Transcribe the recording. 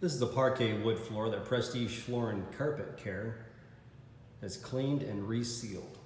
This is a Parquet wood floor that Prestige Floor and Carpet Care has cleaned and resealed.